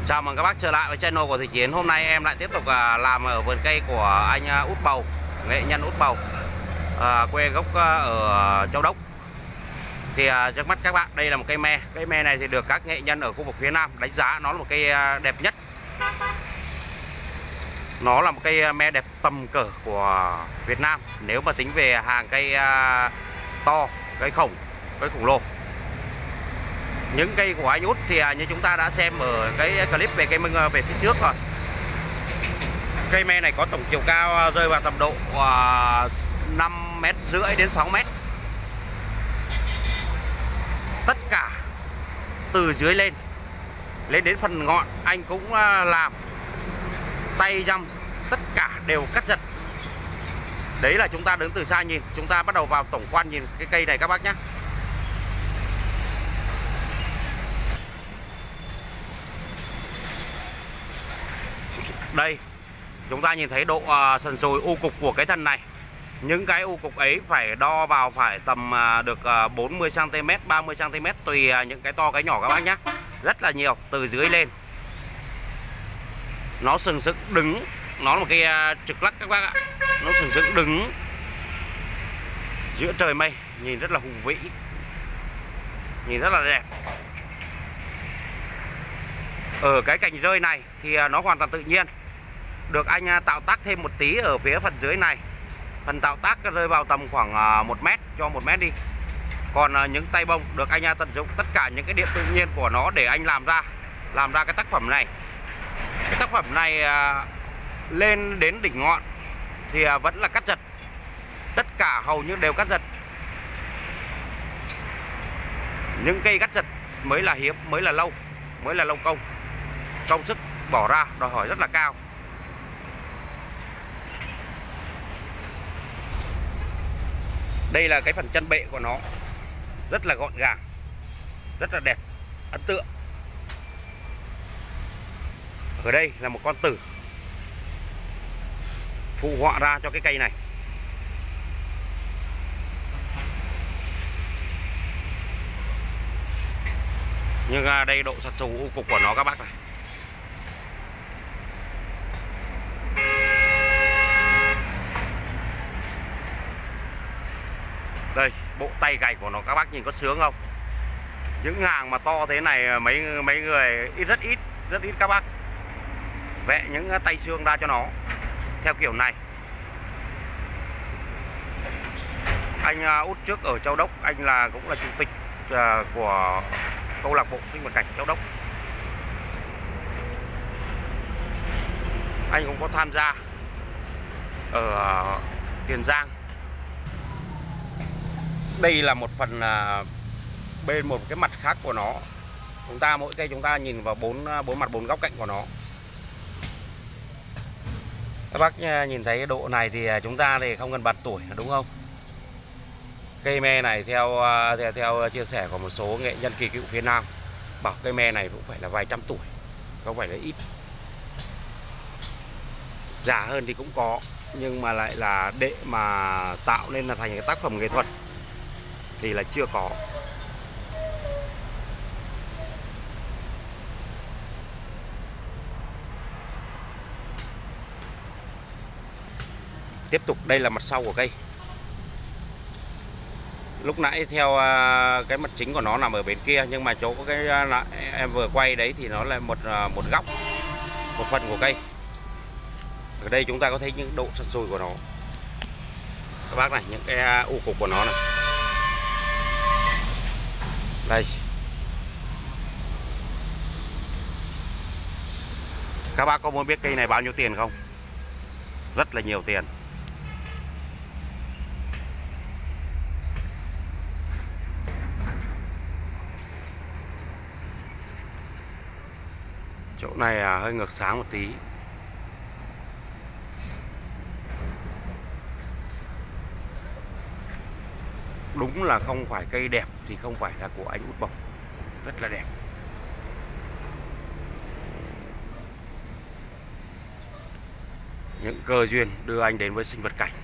Chào mừng các bác trở lại với channel của Thủy Chiến. Hôm nay em lại tiếp tục làm ở vườn cây của anh Út Bầu, nghệ nhân Út Bầu, quê gốc ở Châu Đốc. Thì trước mắt các bạn, đây là một cây me. Cây me này thì được các nghệ nhân ở khu vực phía Nam đánh giá nó là một cây đẹp nhất. Nó là một cây me đẹp tầm cỡ của Việt Nam nếu mà tính về hàng cây to, cây khổng lồ. Những cây của anh Út thì như chúng ta đã xem ở cái clip về cây mưng về phía trước rồi. Cây me này có tổng chiều cao rơi vào tầm độ 5,5 m đến 6 m. Tất cả từ dưới lên đến phần ngọn anh cũng làm tay dăm, tất cả đều cắt giật. Đấy là chúng ta đứng từ xa nhìn. Chúng ta bắt đầu vào tổng quan nhìn cái cây này các bác nhé. Đây, chúng ta nhìn thấy độ sần sùi u cục của cái thân này. Những cái u cục ấy phải đo vào phải tầm được 40 cm, 30 cm tùy những cái to cái nhỏ các bác nhé. Rất là nhiều từ dưới lên. Nó sừng sững đứng, nó là một cái trực lắc các bác ạ. Nó sừng sững đứng giữa trời mây, nhìn rất là hùng vĩ, nhìn rất là đẹp. Ở cái cành rơi này thì nó hoàn toàn tự nhiên. Được anh tạo tác thêm một tí ở phía phần dưới này. Phần tạo tác rơi vào tầm khoảng 1 m, cho 1 m đi. Còn những tay bông được anh tận dụng tất cả những cái điểm tự nhiên của nó để anh làm ra cái tác phẩm này. Cái tác phẩm này lên đến đỉnh ngọn thì vẫn là cắt giật. Tất cả hầu như đều cắt giật. Những cây cắt giật mới là hiếm, mới là lâu công. Công sức bỏ ra đòi hỏi rất là cao. Đây là cái phần chân bệ của nó, rất là gọn gàng, rất là đẹp, ấn tượng. Ở đây là một con tử phụ họa ra cho cái cây này. Nhưng đây độ sật sù u cục của nó các bác này. Đây, bộ tay gạch của nó các bác nhìn có sướng không? Những hàng mà to thế này mấy người rất ít các bác vẽ những tay xương ra cho nó theo kiểu này. Anh Út trước ở Châu Đốc, anh cũng là chủ tịch của câu lạc bộ sinh vật cảnh Châu Đốc. Anh cũng có tham gia ở Tiền Giang. Đây là một phần bên một cái mặt khác của nó. Mỗi cây chúng ta nhìn vào bốn mặt bốn góc cạnh của nó. Các bác nhìn thấy độ này thì chúng ta thì không cần bàn tuổi đúng không? Cây me này theo chia sẻ của một số nghệ nhân kỳ cựu phía Nam, bảo cây me này cũng phải là vài trăm tuổi, không phải là ít. Già hơn thì cũng có, nhưng mà lại là để mà tạo nên là thành cái tác phẩm nghệ thuật thì là chưa có. Tiếp tục, đây là mặt sau của cây. Lúc nãy theo cái mặt chính của nó nằm ở bên kia, nhưng mà chỗ có cái em vừa quay đấy thì nó là một góc, một phần của cây. Ở đây chúng ta có thấy những độ sần sùi của nó các bác này, những cái u cục của nó này. Đây, các bác có muốn biết cây này bao nhiêu tiền không? Rất là nhiều tiền. Chỗ này hơi ngược sáng một tí. Đúng là không phải cây đẹp thì không phải là của anh Út Bầu. Rất là đẹp. Những cơ duyên đưa anh đến với sinh vật cảnh.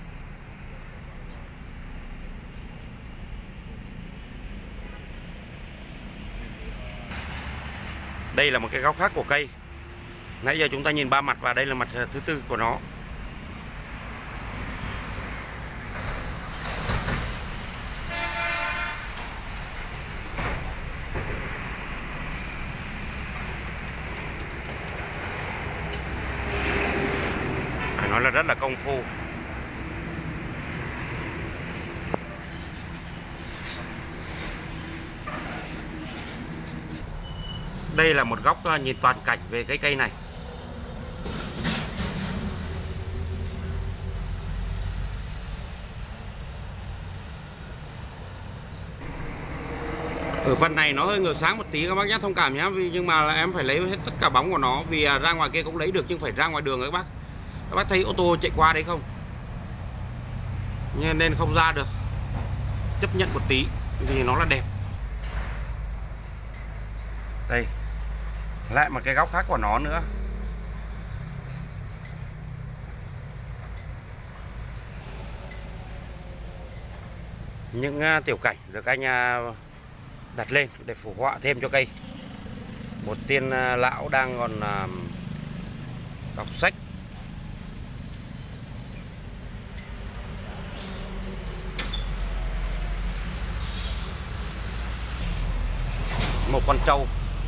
Đây là một cái góc khác của cây. Nãy giờ chúng ta nhìn 3 mặt và đây là mặt thứ tư của nó. Phải nói là rất là công phu. Đây là một góc nhìn toàn cảnh về cái cây này. Ở phần này nó hơi ngược sáng một tí các bác nhé, thông cảm nhé. Nhưng mà là em phải lấy hết tất cả bóng của nó. Vì ra ngoài kia cũng lấy được nhưng phải ra ngoài đường các bác. Các bác thấy ô tô chạy qua đấy không? Nên không ra được. Chấp nhận một tí vì nó là đẹp. Đây, lại một cái góc khác của nó nữa. Những tiểu cảnh được anh đặt lên để phù họa thêm cho cây. Một tiên lão đang còn đọc sách. Một con trâu.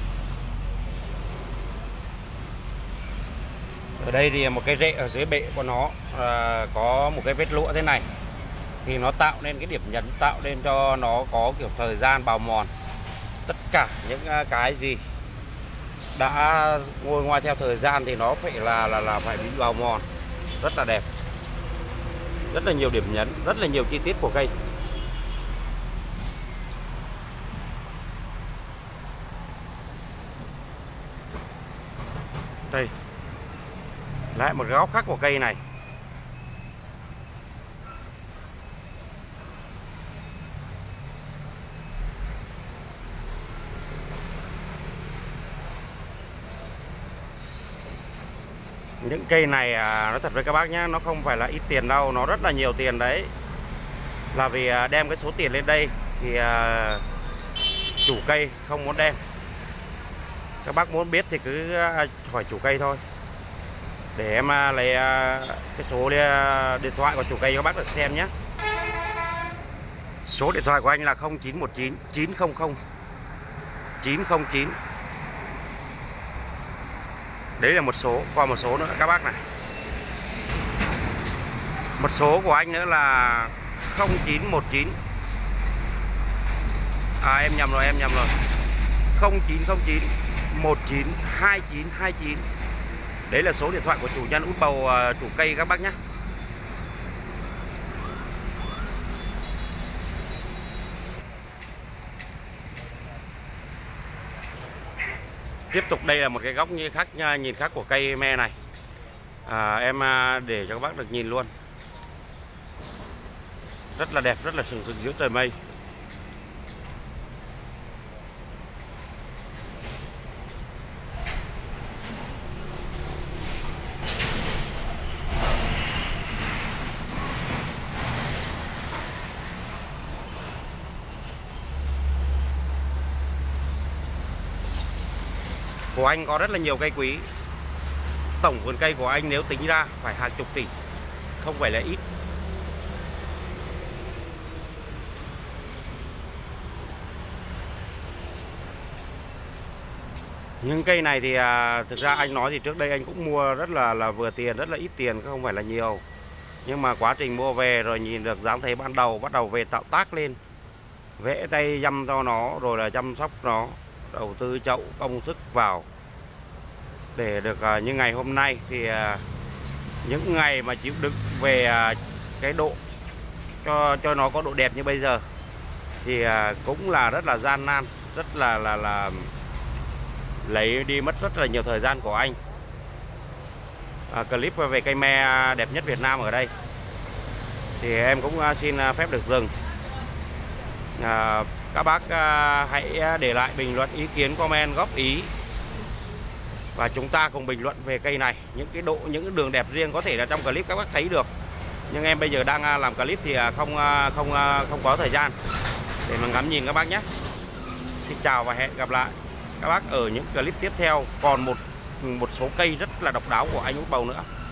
Ở đây thì một cái rễ ở dưới bệ của nó có một cái vết lũa thế này. Thì nó tạo nên cái điểm nhấn, tạo nên cho nó có kiểu thời gian bào mòn. Tất cả những cái gì đã ngồi ngoài theo thời gian thì nó phải là phải bị bào mòn. Rất là đẹp. Rất là nhiều điểm nhấn, rất là nhiều chi tiết của cây. Đây, lại một góc khác của cây này. Những cây này nói thật với các bác nhé, nó không phải là ít tiền đâu, nó rất là nhiều tiền đấy. Là vì đem cái số tiền lên đây thì chủ cây không muốn đem. Các bác muốn biết thì cứ hỏi chủ cây thôi. Để em lấy cái số điện thoại của chủ cây cho các bác được xem nhé. Số điện thoại của anh là 0919 900 909. Đấy là một số, còn một số nữa các bác này. Một số của anh nữa là 0919. Em nhầm rồi, 0909 192929. Đấy là số điện thoại của chủ nhân út bầu chủ cây các bác nhé. Tiếp tục đây là một cái góc nhìn khác của cây me này. Em để cho các bác được nhìn luôn. Rất là đẹp, rất là sừng sững dưới trời mây. Của anh có rất là nhiều cây quý. Tổng vườn cây của anh nếu tính ra phải hàng chục tỷ, không phải là ít. Những cây này thì thực ra anh nói thì trước đây anh cũng mua rất là vừa tiền, rất là ít tiền, không phải là nhiều. Nhưng mà quá trình mua về rồi nhìn được dáng thấy ban đầu, bắt đầu về tạo tác lên, vẽ tay dăm cho nó, rồi là chăm sóc nó, đầu tư chậu công sức vào để được như ngày hôm nay. Thì những ngày mà chịu đựng về cái độ cho nó có độ đẹp như bây giờ thì cũng là rất là gian nan, rất là lấy đi mất rất là nhiều thời gian của anh. Clip về cây me đẹp nhất Việt Nam ở đây thì em cũng xin phép được dừng. Các bác hãy để lại bình luận, ý kiến, comment, góp ý và chúng ta cùng bình luận về cây này. Những cái độ, những cái đường đẹp riêng có thể là trong clip các bác thấy được, nhưng em bây giờ đang làm clip thì không có thời gian để mà ngắm nhìn các bác nhé. Xin chào và hẹn gặp lại các bác ở những clip tiếp theo. Còn một một số cây rất là độc đáo của anh út bầu nữa.